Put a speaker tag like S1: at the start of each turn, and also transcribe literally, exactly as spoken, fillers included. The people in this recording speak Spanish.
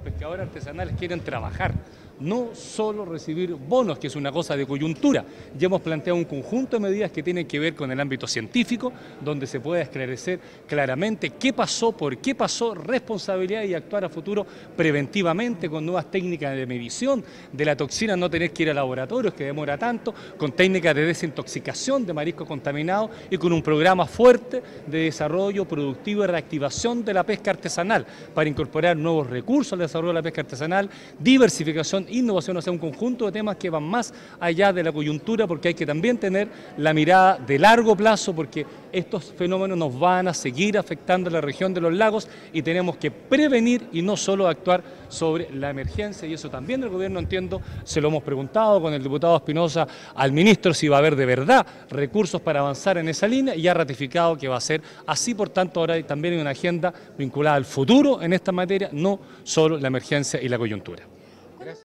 S1: pescadores artesanales quieren trabajar, no solo recibir bonos, que es una cosa de coyuntura. Ya hemos planteado un conjunto de medidas que tienen que ver con el ámbito científico, donde se pueda esclarecer claramente qué pasó, por qué pasó, responsabilidad y actuar a futuro preventivamente con nuevas técnicas de medición de la toxina, no tener que ir a laboratorios, que demora tanto, con técnicas de desintoxicación de marisco contaminado y con un programa fuerte de desarrollo productivo y reactivación de la pesca artesanal para incorporar nuevos recursos al desarrollo de la pesca artesanal, diversificación, innovación, o sea, un conjunto de temas que van más allá de la coyuntura, porque hay que también tener la mirada de largo plazo, porque estos fenómenos nos van a seguir afectando a la región de los lagos y tenemos que prevenir y no solo actuar sobre la emergencia, y eso también el gobierno, entiendo, se lo hemos preguntado con el diputado Espinosa al ministro si va a haber de verdad recursos para avanzar en esa línea, y ha ratificado que va a ser así. Por tanto, ahora también hay una agenda vinculada al futuro en esta materia, no solo la emergencia y la coyuntura.